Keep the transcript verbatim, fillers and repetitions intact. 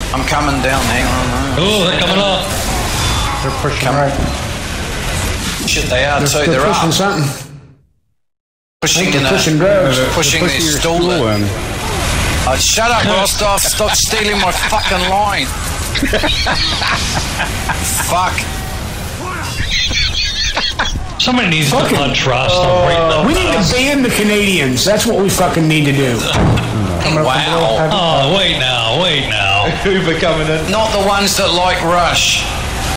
I'm coming down. Hang on. Oh, they're coming up. They're pushing Come. right. Shit, they are They're, too. they're They're pushing up. something. Pushing They're in pushing a, drugs. pushing their stool in. Oh, shut up, Rostov. Stop stealing my fucking line. Fuck. Somebody needs Fucking- to punch Rostov right in the We need to ban the Canadians. That's what we fucking need to do. Wow. Oh, wait now, wait now. Who've been coming in? Not the ones that like Rush.